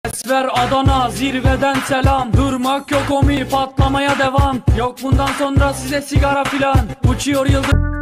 Esver Adana zirveden selam. Durmak yok omi, patlamaya devam. Yok bundan sonra size sigara filan. Uçuyor yıldız